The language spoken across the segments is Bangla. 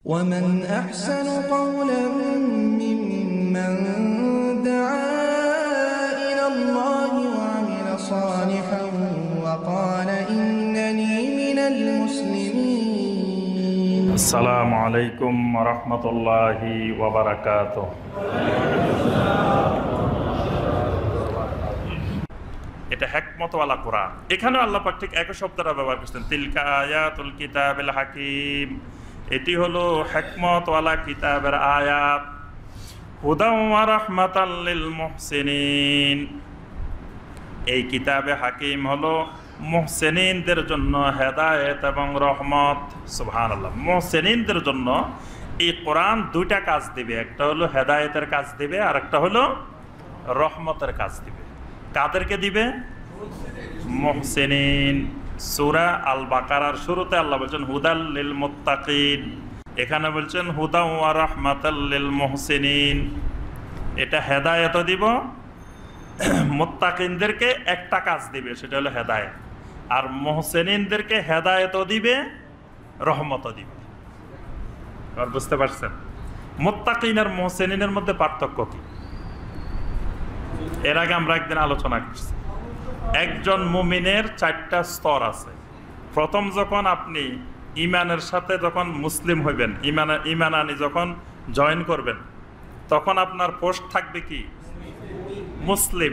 ومن أحسن قولا ممن دعا إلى الله وعمل صالحا وقال إنني من المسلمين. السلام عليكم ورحمة الله وبركاته. এটা হিকমতওয়ালা কোরআন। এখানেও আল্লাহ পাক ঠিক একই শব্দটা ব্যবহার করছেন, তিলকা আয়াতুল কিতাবিল হাকিম। এটি হলো হিকমতওয়ালা কিতাবের আয়াত। হুদাও ওয়া রাহমাতাল লিল মুহসিনিন। এই কিতাবে হাকিম হলো মুহসিনিনদের জন্য হেদায়েত এবং রহমত। সুবহানাল্লাহ। মুহসিনিনদের জন্য এই কোরআন দুইটা কাজ দিবে, একটা হলো হেদায়েতের কাজ দিবে আর একটা হলো রহমতের কাজ দিবে। কাদেরকে দিবে? মুহসিনিন। সূরা আল বাকারার শুরুতে আল্লাহ বলছেন হুদাল লিল মুত্তাকিন, এখানে বলছেন হুদা ওয়া রাহমাতাল লিল মুহসিনিন। এটা হেদায়েতও দিব, মুত্তাকিনদেরকে একটা কাজ দিবে, সেটা হলো হেদায়েত। আর মুহসিনিনদেরকে হেদায়েতও দিবে, রহমতও দিবে। আর বুঝতে পারছেন মুত্তাকিন আর মুহসিনিনের মধ্যে পার্থক্য কি? এর আগে আমরা একদিন আলোচনা করছি। একজন মুমিনের চারটা স্তর আছে। প্রথম যখন আপনি ইমানের সাথে যখন মুসলিম হইবেন, ইমান আনি যখন জয়েন করবেন, তখন আপনার পোস্ট থাকবে কি? মুসলিম।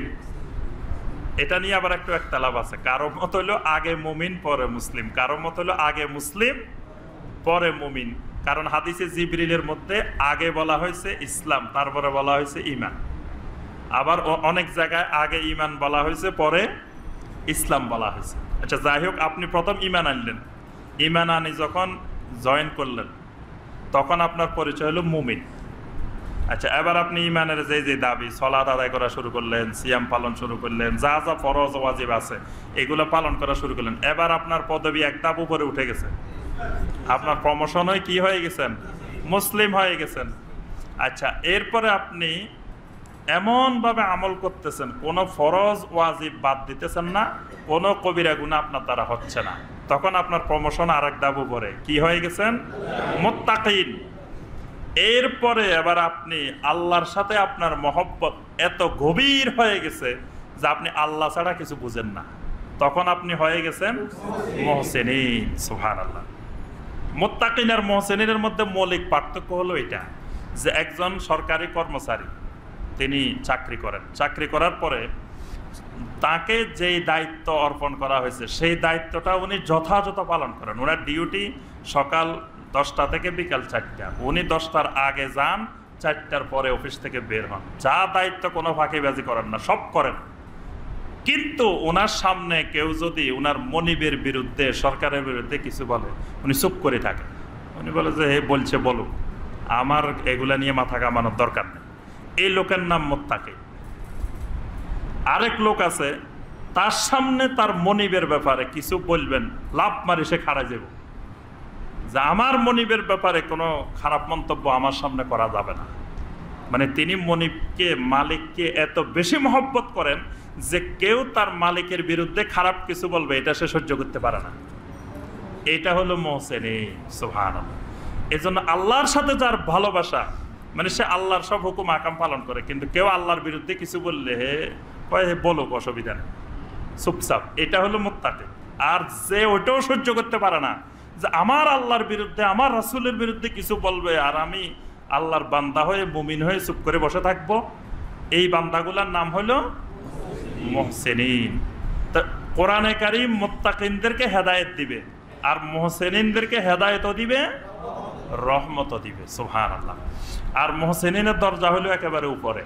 এটা নিয়ে আবার একটু একতলাপ আছে। কারো মত হলো আগে মুমিন পরে মুসলিম, কারো মত হলো আগে মুসলিম পরে মুমিন। কারণ হাদিসে জিবরিলের মধ্যে আগে বলা হয়েছে ইসলাম, তারপরে বলা হয়েছে ইমান। আবার অনেক জায়গায় আগে ইমান বলা হয়েছে, পরে ইসলাম বলা হয়েছে। আচ্ছা, যাই হোক, আপনি প্রথম ইমান আনলেন, ইমান আনি যখন জয়েন করলেন, তখন আপনার পরিচয় হলো মুমিন। আচ্ছা, এবার আপনি ইমানের যে যে দাবি, সালাত আদায় করা শুরু করলেন, সিয়াম পালন শুরু করলেন, যা যা ফরজ ওয়াজিব আছে এগুলো পালন করা শুরু করলেন। এবার আপনার পদবি এক ধাপ উপরে উঠে গেছে, আপনার প্রমোশন হয়ে কি হয়ে গেছেন? মুসলিম হয়ে গেছেন। আচ্ছা, এরপরে আপনি এমনভাবে আমল করতেছেন, কোনো ফরজ ওয়াজিব বাদ দিতেছেন না, কোনো কবিরা গুনাহ আপনার দ্বারা হচ্ছে না, তখন আপনার প্রমোশন আর এক ধাপ উপরে কি হয়ে গেছেন? মুত্তাকিন। এরপরে এবার আপনি আল্লাহর সাথে আপনার মহব্বত এত গভীর হয়ে গেছে যে আপনি আল্লাহ ছাড়া কিছু বুঝেন না, তখন আপনি হয়ে গেছেন মুহসিনিন। সুবহানাল্লাহ। মুত্তাকিন আর মুহসিনের মধ্যে মৌলিক পার্থক্য হলো এটা যে একজন সরকারি কর্মচারী, তিনি চাকরি করেন, চাকরি করার পরে তাকে যেই দায়িত্ব অর্পণ করা হয়েছে সেই দায়িত্বটা উনি যথাযথ পালন করেন। ওনার ডিউটি সকাল 10টা থেকে বিকাল 4টা, উনি 10টার আগে যান, 4টার পরে অফিস থেকে বের হন। যা দায়িত্ব কোনো ফাঁকিবাজি করেন না, সব করেন। কিন্তু ওনার সামনে কেউ যদি ওনার মনিবের বিরুদ্ধে, সরকারের বিরুদ্ধে কিছু বলে, উনি চুপ করে থাকেন। উনি বলে যে হে বলছে বলুক, আমার এগুলা নিয়ে মাথা কামানোর দরকার নেই। এই লোকের নাম মুত্তাকি। আরেক লোক আছে, তার সামনে তার মনিবের ব্যাপারে কিছু বলবেন, লাভ মারি সে খাড়া যাব, যে আমার মনিবের ব্যাপারে কোনো খারাপ মন্তব্য আমার সামনে করা যাবে না। মানে তিনি মনিবকে, মালিককে এত বেশি মহব্বত করেন যে কেউ তার মালিকের বিরুদ্ধে খারাপ কিছু বলবে এটা সে সহ্য করতে পারে না। এটা হলো মুহসিনিন। সুবহানাল্লাহ। এজন্য আল্লাহর সাথে যার ভালোবাসা, মানে সে আল্লাহর সব হুকুম আকাম পালন করে, কিন্তু কেউ আল্লাহর বিরুদ্ধে কিছু বললে হে বলুক, অসুবিধা নেই, চুপচাপ, এটা হলো মুত্তাকি। আর যে ওইটাও সহ্য করতে পারে না যে আমার আল্লাহর বিরুদ্ধে, আমার রাসূলের বিরুদ্ধে কিছু বলবে আর আমি আল্লাহর বান্দা হয়ে, মুমিন হয়ে চুপ করে বসে থাকবো, এই বান্দাগুলার নাম হলো মুহসিনিন। তো কোরআনে কারীম মুত্তাকিনদেরকে হেদায়েত দিবে, আর মুহসিনিনদেরকে হেদায়েতও দিবে, রহমতও দিবে। সুবহানাল্লাহ। আর মুহসিনিনের দরজা হলো একেবারে উপরে।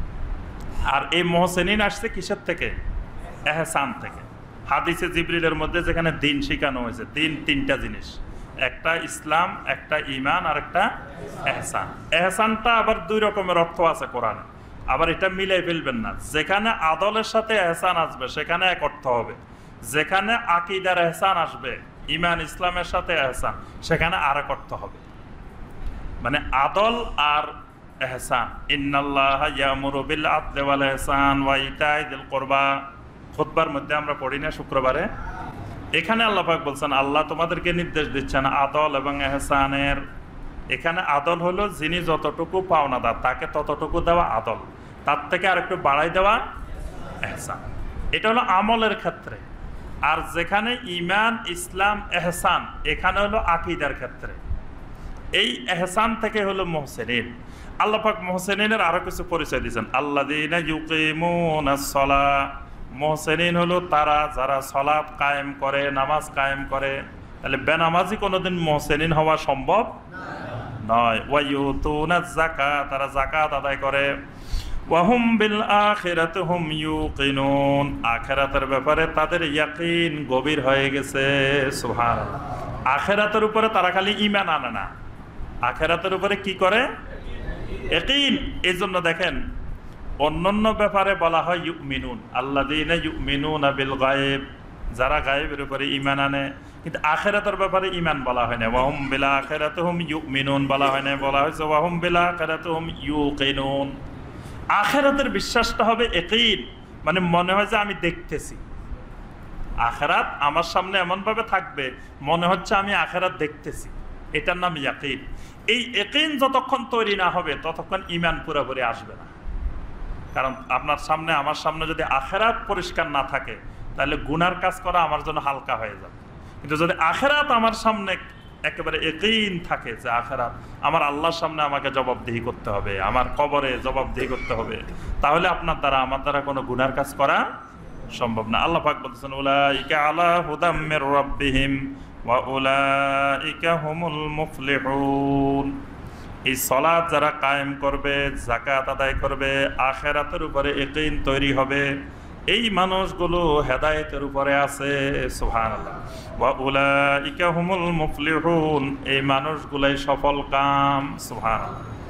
আর এই মুহসিনিন আসছে কিসের থেকে? ইহসান থেকে। হাদিসে জিবরিলের মধ্যে যেখানে দিন শেখানো হয়েছে, দিন তিনটা জিনিস, একটা ইসলাম, একটা ঈমান আর একটা ইহসান। ইহসানটা আবার দুই রকমের অর্থ আছে কোরআনে, আবার এটা মিলাই ফেলবেন না। যেখানে আদলের সাথে ইহসান আসবে সেখানে এক অর্থ হবে, যেখানে আকীদার ইহসান আসবে, ঈমান ইসলামের সাথে ইহসান, সেখানে আরেক অর্থ হবে। মানে আদল আর ইহসান। ইন্নাল্লাহা ইয়ামুরু বিল আদলি ওয়াল ইহসান ওয়া ইতাই যিল কুরবা, খুতবার মধ্যে আমরা পড়ি না শুক্রবারে, এখানে আল্লাহ পাক বলছেন আল্লাহ তোমাদেরকে নির্দেশ দিচ্ছেন আদল এবং ইহসানের। এখানে আদল হলো যিনি যতটুকু পাওনাদার তাকে ততটুকু দেওয়া আদল, তার থেকে আর একটু বাড়াই দেওয়া এহসান। এটা হলো আমলের ক্ষেত্রে। আর যেখানে ঈমান, ইসলাম, এহসান, এখানে হলো আকীদার ক্ষেত্রে। এই এহসান থেকে হলো মুহসিনিন। আল্লাহ পাক মুহসিনিনের আরো কিছু পরিচয় দিয়েছেন, আল্লাযীনা ইউকিমুনাস সালাহ। মুহসিনিন হলো তারা যারা সালাত কায়েম করে, নামাজ কায়েম করে। তাহলে বেনামাজি কোনোদিন মুহসিনিন হওয়া সম্ভব নয়। ওয়া ইউতুনাজ যাকাত, তারা যাকাত আদায় করে। ওয়া হুম বিল আখিরাতি হুম ইউকিনুন, আখিরাতের ব্যাপারে তাদের ইয়াকিন গভীর হয়ে গেছে। সুবহানাল্লাহ। আখিরাতের উপরে তারা খালি ঈমান আনে না, আখিরাতের উপরে কি করে? ইয়াকিন। এজন্য দেখেন অন্যান্য ব্যাপারে বলা হয় ইউমিনুন, আল্লাযীনা ইউমিনুনা বিল গায়ব, যারা গায়েবের উপরে ঈমান আনে। কিন্তু আখিরাতের ব্যাপারে ঈমান বলা হয় না, ওয়া হুম বিল আখিরাতি হুম ইউমিনুন বলা হয় না, বলা হয়েছে ওয়া হুম বিল আখিরাতি হুম ইউকিনুন। আখিরাতের বিশ্বাসটা হবে ইয়াকিন, মানে মনে হয় যে আমি দেখতেছি আখিরাত আমার সামনে, এমন ভাবে থাকবে মনে হচ্ছে আমি আখিরাত দেখতেছি, এটার নাম ইয়াকিন। এই ইয়াকিন যতক্ষণ তৈরি না হবে ততক্ষণ ঈমান পুরোপুরি আসবে না। কারণ আপনার সামনে, আমার সামনে যদি আখিরাত পরিষ্কার না থাকে তাহলে গুনার কাজ করা আমার জন্য হালকা হয়ে যাবে। কিন্তু যদি আখিরাত আমার সামনে একেবারে ইয়াকিন থাকে যে আখিরাত আমার আল্লাহর সামনে আমাকে জবাবদিহি করতে হবে, আমার কবরে জবাবদিহি করতে হবে, তাহলে আপনার দ্বারা, আমার দ্বারা কোনো গুনার কাজ করা সম্ভব না। আল্লাহ পাক বলতেছেন উলাইকা আলা হুদাম মির রাব্বিহিম ওয়া উলাইকা হুমুল মুফলিহুন। এই সালাত যারা কায়েম করবে, যাকাত আদায় করবে, আখিরাতের উপরে ইয়াকিন তৈরি হবে, এই মানুষগুলো হেদায়েতের উপরে আছে। সুবহানাল্লাহ। ওয়া উলাইকা হুমুল মুফলিহুন, এই মানুষগুলাই সফল কাম। সুবহানাল্লাহ।